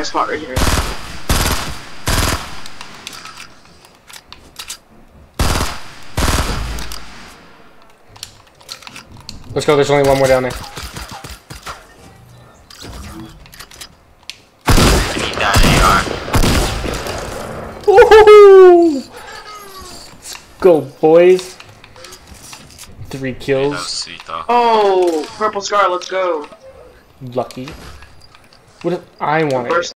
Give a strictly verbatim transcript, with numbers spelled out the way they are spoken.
spot right here. Let's go, there's only one more down there. I need that A R. Woohoo! Let's go, boys. Three That was kills. sweet though. Oh, purple scar, let's go. Lucky. What if I want it? First